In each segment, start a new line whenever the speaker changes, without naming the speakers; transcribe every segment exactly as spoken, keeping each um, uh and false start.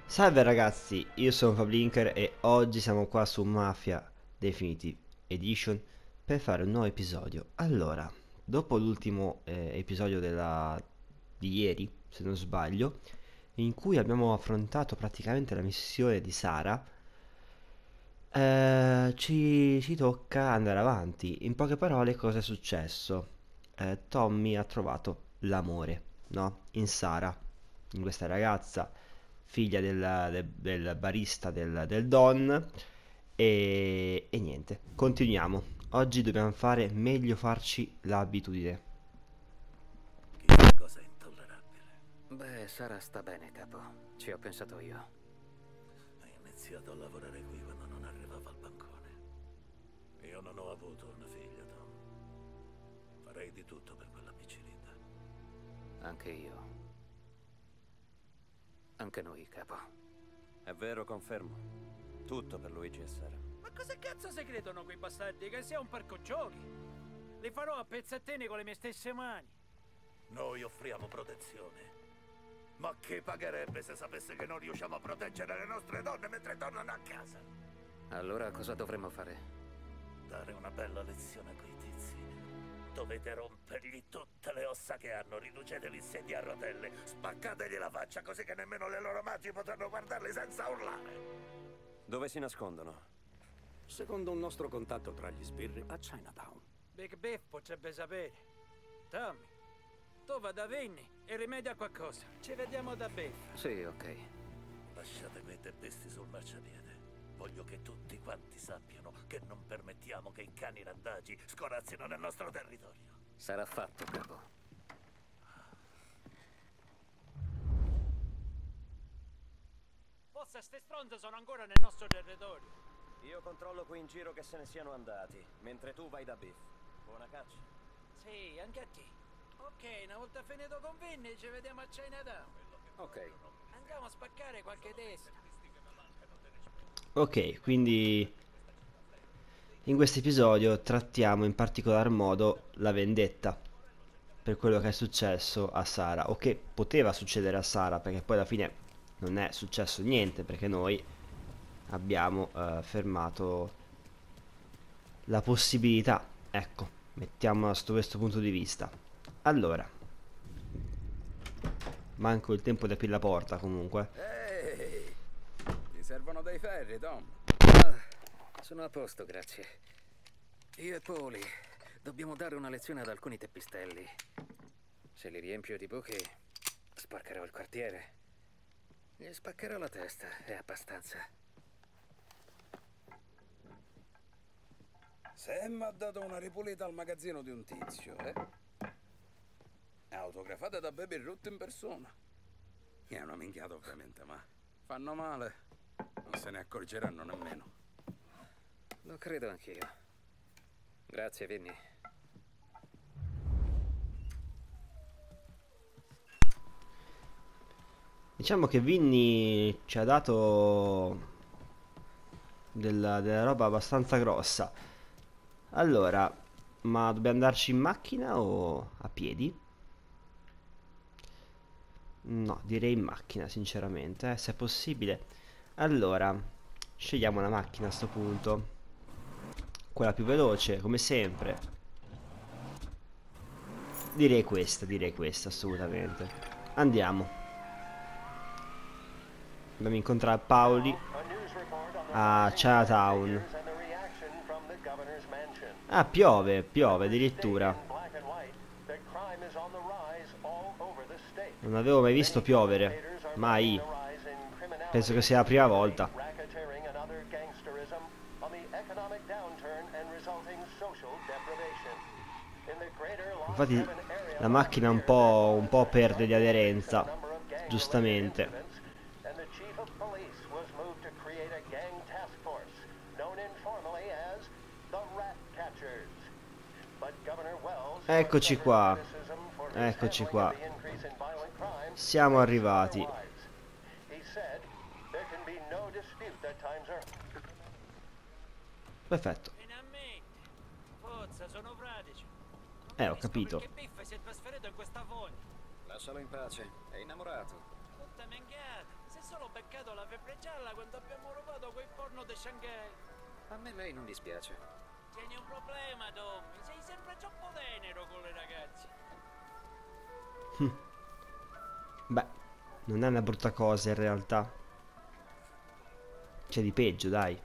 Salve ragazzi, io sono Fablinker e oggi siamo qua su Mafia Definitive Edition per fare un nuovo episodio. Allora, dopo l'ultimo eh, episodio della... di ieri, se non sbaglio, in cui abbiamo affrontato praticamente la missione di Sara, eh, ci, ci tocca andare avanti. In poche parole, cosa è successo? Eh, Tommy ha trovato l'amore, no? In Sara, in questa ragazza, figlia del, del- del barista del, del Don. E, e niente, continuiamo. Oggi dobbiamo fare meglio farci l'abitudine.
Chissà cosa è intollerabile.
Beh, Sara sta bene, capo. Ci ho pensato io.
Hai iniziato a lavorare qui quando non arrivava al bancone. Io non ho avuto una figlia, Tom. Farei di tutto per quella piccirita.
Anche io. Anche noi, capo.
È vero, confermo. Tutto per Luigi e Sara.
Ma cosa cazzo si credono quei bastardi? Che sia un parco giochi? Li farò a pezzettini con le mie stesse mani.
Noi offriamo protezione. Ma chi pagherebbe se sapesse che non riusciamo a proteggere le nostre donne mentre tornano a casa?
Allora cosa dovremmo fare?
Dare una bella lezione a quei tizi. Dovete rompergli tutte le ossa che hanno, riducetevi in sedie a rotelle, spaccategli la faccia così che nemmeno le loro madri potranno guardarli senza urlare.
Dove si nascondono?
Secondo un nostro contatto tra gli sbirri a Chinatown.
Big Biff potrebbe sapere. Tommy, tu va da Vinny e rimedia qualcosa. Ci vediamo da Biff.
Sì, ok.
Lasciate quei teppisti sul marciapiede. Voglio che tutti quanti sappiano che non permettiamo che i cani randagi scorazzino nel nostro territorio.
Sarà fatto, capo.
Forse ste stronze sono ancora nel nostro territorio.
Io controllo qui in giro che se ne siano andati, mentre tu vai da Biff. Buona caccia.
Sì, anche a te. Ok, una volta finito con Vinny ci vediamo a Chinatown.
Ok.
Andiamo a spaccare qualche testa.
Ok, quindi in questo episodio trattiamo in particolar modo la vendetta per quello che è successo a Sara, o che poteva succedere a Sara, perché poi alla fine non è successo niente, perché noi abbiamo eh, fermato la possibilità, ecco, mettiamola sotto questo punto di vista. Allora, manco il tempo di aprire la porta comunque.
Ehi! Ti servono dei ferri, Tom?
Ah, sono a posto, grazie. Io e Poli dobbiamo dare una lezione ad alcuni teppistelli. Se li riempio di buchi, sporcherò il quartiere. Gli spaccherò la testa, è abbastanza.
Sam ha dato una ripulita al magazzino di un tizio, eh? Autografata da Baby Ruth in persona. È una minchiata, ovviamente, ma fanno male. Non se ne accorgeranno nemmeno.
Lo credo anch'io. Grazie, Vinny.
Diciamo che Vinny ci ha dato della, della roba abbastanza grossa. Allora, ma dobbiamo andarci in macchina o a piedi? No, direi in macchina, sinceramente, eh, se è possibile. Allora, scegliamo la macchina a sto punto. Quella più veloce, come sempre. Direi questa, direi questa, assolutamente. Andiamo. Dobbiamo incontrare Paoli a Chinatown. Ah, piove, piove addirittura. Non avevo mai visto piovere, mai. Penso che sia la prima volta. Infatti la macchina un po', un po' perde di aderenza, giustamente. Eccoci qua, eccoci qua. Siamo arrivati. Perfetto.
Finalmente. Forza, sono pratici. Non
Eh, ho
capisco
capito.
perché Biff si è trasferito in questa fogna.
Lascialo in pace, è innamorato.
Tutta menghata. Se solo beccato la febbre gialla quando abbiamo rubato quel porno di Shanghai.
A me lei non dispiace.
Tieni un problema, Tommy. Sei sempre troppo tenero con le ragazze.
Beh, non è una brutta cosa in realtà. C'è di peggio, dai.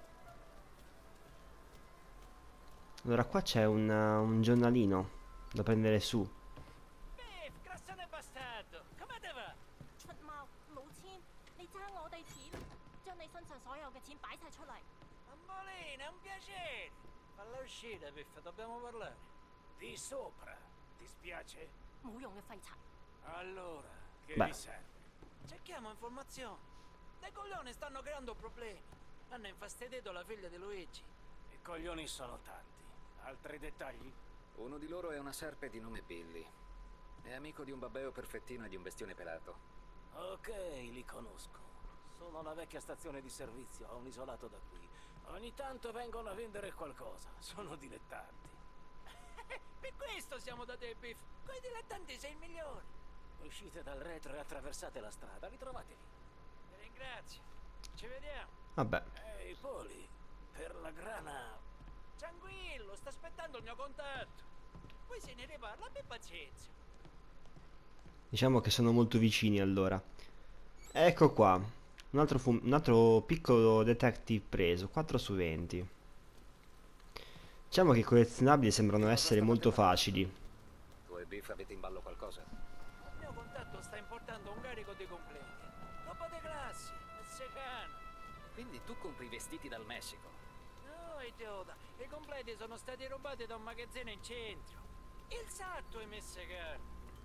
Allora qua c'è un, uh, un giornalino da prendere su.
Biff, grassone bastardo. Come te va?
出貓冇錢，你爭我哋錢，將你身上所有嘅錢擺晒出嚟。
Ambolina, è un piacere. Falla uscire, Biff, dobbiamo parlare. Di sopra. Ti spiace?
冇用嘅廢柴。
Allora, che
Beh.
vi serve? Cerchiamo informazioni. Dei coglioni stanno creando problemi. Hanno infastidito la figlia di Luigi. I coglioni sono tanti. Altri dettagli?
Uno di loro è una serpe di nome Billy. È amico di un babbeo perfettino e di un bestione pelato.
Ok, li conosco. Sono una vecchia stazione di servizio a un isolato da qui. Ogni tanto vengono a vendere qualcosa. Sono dilettanti.
Per questo siamo da te, Biff. Quei dilettanti sei il migliore.
Uscite dal retro e attraversate la strada, ritrovate lì.
Ti ringrazio. Ci vediamo.
Vabbè,
Ehi, Poli, per la grana...
Tranquillo, sta aspettando il mio contatto. Poi se ne riparla, abbi pazienza.
diciamo che sono molto vicini allora. Ecco qua. Un altro, fu- un altro piccolo detective preso. quattro su venti. Diciamo che i collezionabili sembrano essere molto facili.
Tu e Biff avete in ballo qualcosa?
Il mio contatto sta importando un carico di completi. Roba di classe, messicano.
Quindi tu compri i vestiti dal Messico.
No, idiota. I completi sono stati rubati da un magazzino in centro. Il satto è messicano.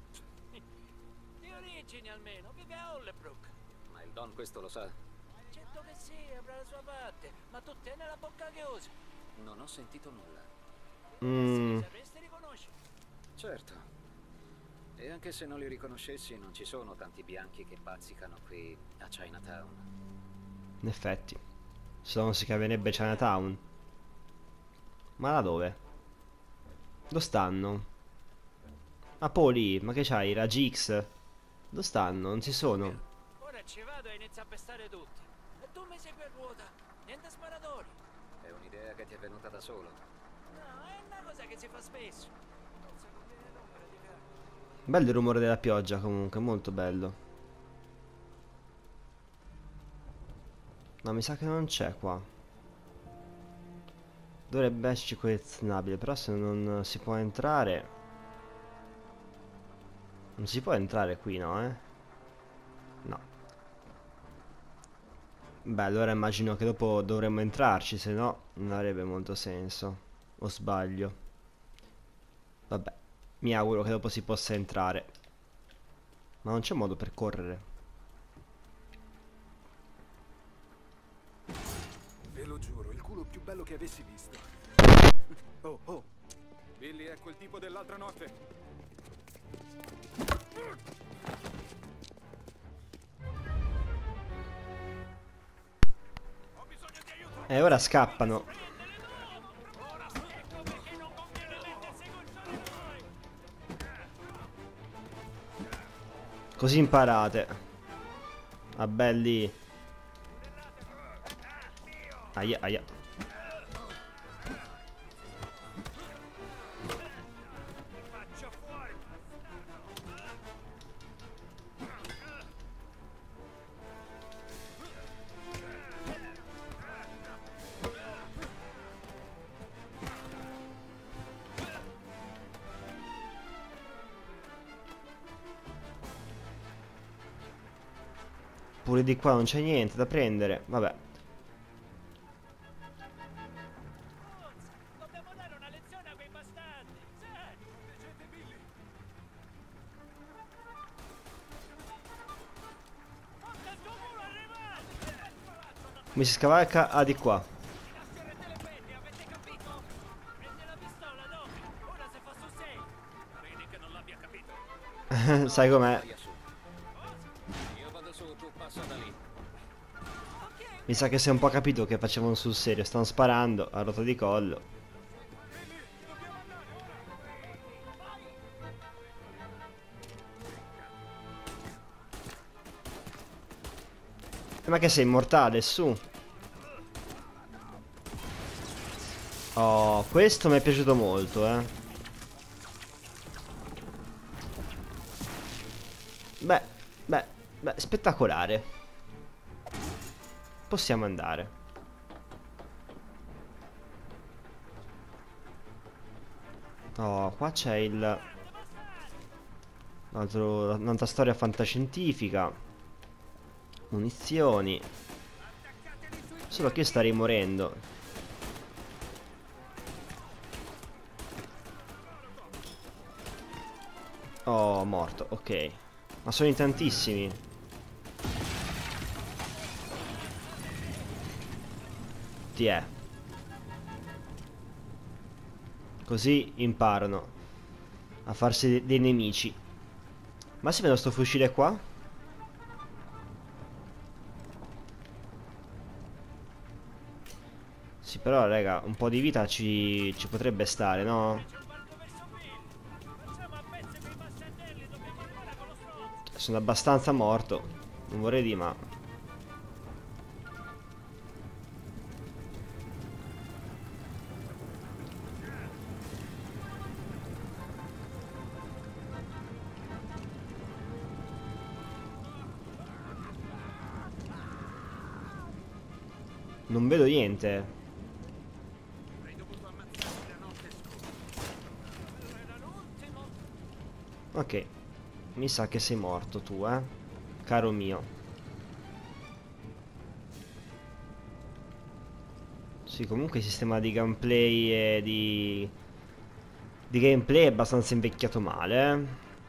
Di origini almeno, vive a Hollebrook.
Ma il Don questo lo sa?
Certo che sì, avrà la sua parte, ma tu tieni la bocca chiusa.
Non ho sentito nulla.
Mm,
Sì, sapresti riconoscere.
Certo. E anche se non li riconoscessi, non ci sono tanti bianchi che bazzicano qui a Chinatown.
in effetti. Se non si capirebbe Chinatown. Ma da dove? Dove stanno? Ah, Poli, ma che c'hai? Raggi X? Dove stanno? Non ci sono.
Ora ci vado e inizio a pestare tutti. E tu mi segui a ruota. Niente sparatori.
È un'idea che ti è venuta da solo.
No, è una cosa che si fa spesso. Forse conviene rompere di ferro.
Bello il rumore della pioggia comunque, molto bello. No, mi sa che non c'è qua. Dovrebbe esserci collezionabile, però se non si può entrare... Non si può entrare qui, no, eh? No. Beh, allora immagino che dopo dovremmo entrarci, se no non avrebbe molto senso. O sbaglio? Vabbè, mi auguro che dopo si possa entrare. Ma non c'è modo per correre.
Ve lo giuro, il culo più bello che avessi visto. Oh, oh. Billy è quel tipo dell'altra notte.
E ora scappano. Così imparate. Ah, belli. Aia, aia. Pure di qua non c'è niente da prendere. Vabbè.
Dobbiamo dare una lezione a quei bastardi. Sai?
Leggete Billy.
Porca il tuo culo arrivato!
Mi si scavalca. Ah, di qua.
Lasciare te le penne, avete capito? Prendi la pistola, no? Ora se fa su sei.
Credi che non l'abbia capito?
Sai com'è?
Via su. Io vado su, tu passa da lì.
Mi sa che si è un po' capito che facevano sul serio. Stanno sparando a rota di collo. Ma che sei immortale, su. Oh, questo mi è piaciuto molto, eh. Beh, beh, beh, spettacolare. Possiamo andare. Oh, qua c'è il... altro- un'altra storia fantascientifica. Munizioni. Solo che io starei morendo. Oh, morto, ok. Ma sono in tantissimi. Ti è. Così imparano a farsi de- dei nemici. Ma si vede sto fucile qua? Sì, però, raga, un po' di vita ci, ci potrebbe stare, no? Sono abbastanza morto. Non vorrei dire, ma... non vedo niente. Ok. Mi sa che sei morto tu, eh. Caro mio. Sì, comunque il sistema di gameplay e di... di gameplay è abbastanza invecchiato male, eh.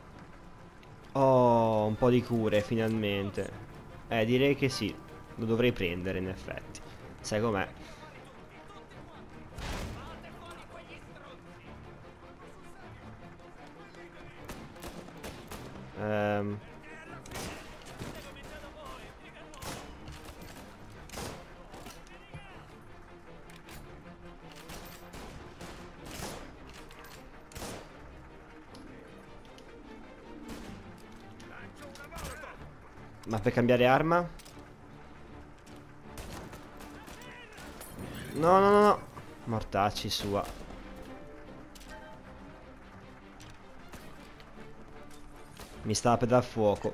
Oh, un po' di cure, finalmente. Eh, direi che sì. Lo dovrei prendere, in effetti. Sai com'è? Ehm... Ma per cambiare arma? No, no, no, no. Mortacci sua. Mi stava per dar fuoco.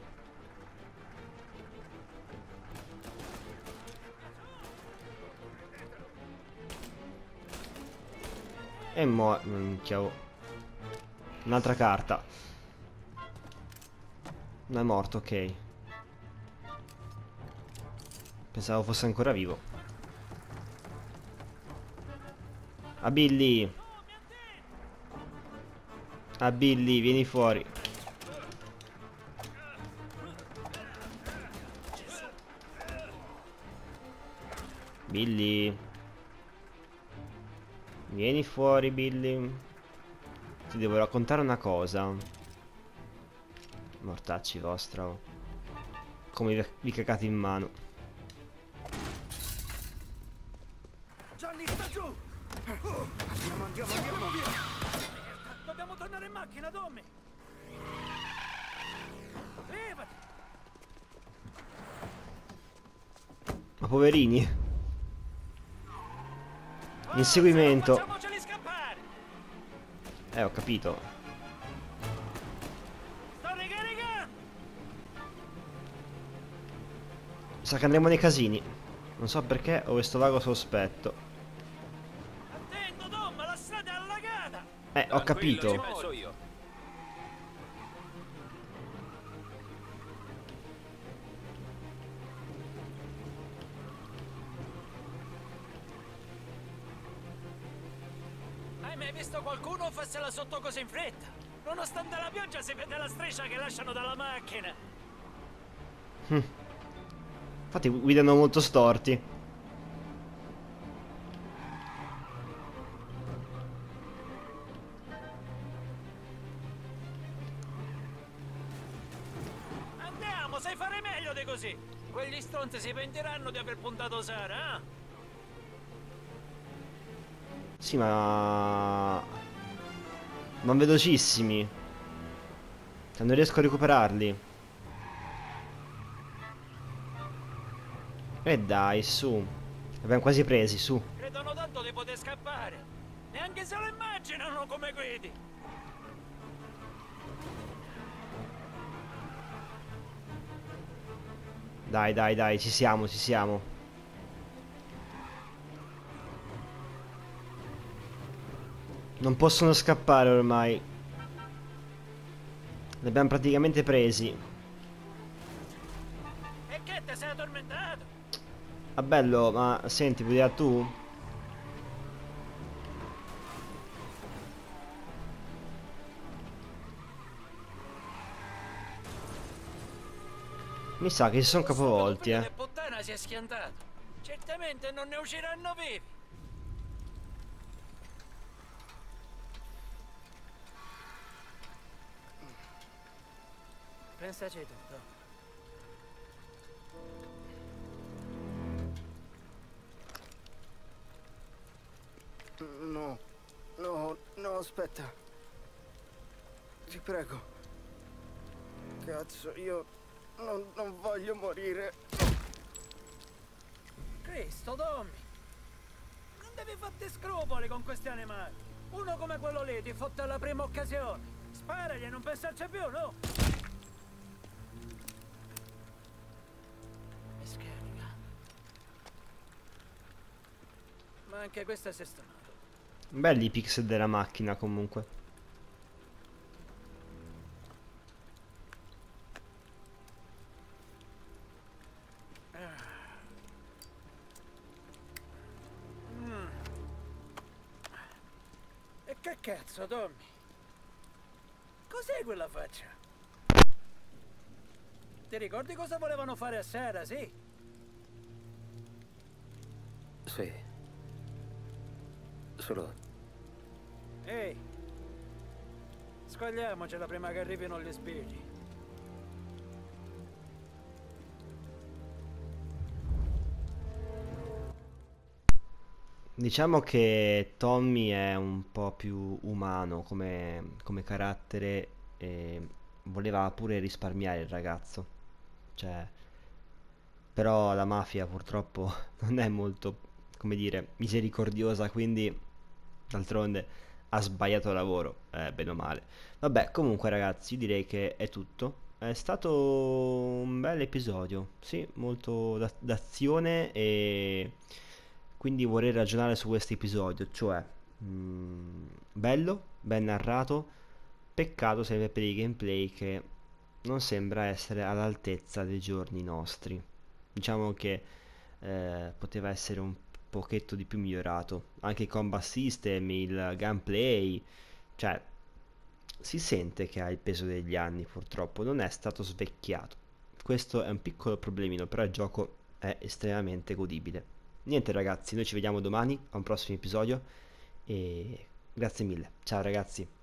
E mo... minchia, oh. Un'altra carta. Non è morto, ok. Pensavo fosse ancora vivo. Ah, Billy. Ah, Billy, vieni fuori. Billy. Vieni fuori, Billy. Ti devo raccontare una cosa. Mortacci vostra, oh. Come vi, vi cagate in mano.
Gianni, sta giù! Andiamo, andiamo, andiamo, via! Dobbiamo tornare in macchina, Tommy! Levati!
Ma poverini. Inseguimento.
Facciamoceli scappare!
Eh, ho capito.
Sto ricaricando!
Sa che andremo nei casini. Non so perché ho questo vago sospetto.
Attento, Tom, la strada è allagata!
Eh, ho capito.
Ci penso io.
Hai mai visto qualcuno farsela sotto così in fretta? Nonostante la pioggia si vede la striscia che lasciano dalla macchina.
Infatti guidano molto storti.
Andiamo, sai fare meglio di così. Quegli stronzi si pentiranno di aver puntato Sara, eh?
Sì, ma... ma velocissimi. Cioè, non riesco a recuperarli. E dai, su. Abbiamo quasi presi, su.
Credono tanto di poter scappare. Neanche se lo immaginano come guidi.
Dai, dai, dai, ci siamo, ci siamo. Non possono scappare ormai. Li abbiamo praticamente presi.
E che te sei addormentato?
Ah, bello, ma senti, vuoi dire tu? Mi sa che si sono capovolti,
Questo
eh.
figlio di puttana si è schiantato. Certamente non ne usciranno vivi. Pensaci tutto.
No, no, no, aspetta. Ti prego. Cazzo, io non, non voglio morire.
Cristo, Tommy. Non devi farti scrupoli con questi animali. Uno come quello lì ti fotte alla prima occasione. Sparagli e non pensarci più, no? E scarica. Ma anche questo è sistemato.
Belli i pixel della macchina comunque.
Mm. E che cazzo, Tommy? Cos'è quella faccia? Ti ricordi cosa volevano fare a Sara, sì?
Sì. Solo...
Ehi, scogliamocela prima che arrivino gli spiriti.
Diciamo che Tommy è un po' più umano come, come carattere e voleva pure risparmiare il ragazzo. Cioè, però la mafia purtroppo non è molto, come dire, misericordiosa, quindi d'altronde ha sbagliato lavoro, eh, bene o male. Vabbè, comunque ragazzi, io direi che è tutto. È stato un bel episodio, sì, molto da- d'azione e quindi vorrei ragionare su questo episodio, cioè mm, bello, ben narrato, peccato sempre per i gameplay che non sembra essere all'altezza dei giorni nostri. Diciamo che eh, poteva essere un pochetto di più migliorato. Anche il combat system, il gameplay, cioè si sente che ha il peso degli anni, purtroppo non è stato svecchiato. Questo è un piccolo problemino, però il gioco è estremamente godibile. Niente ragazzi, noi ci vediamo domani a un prossimo episodio e grazie mille. Ciao ragazzi.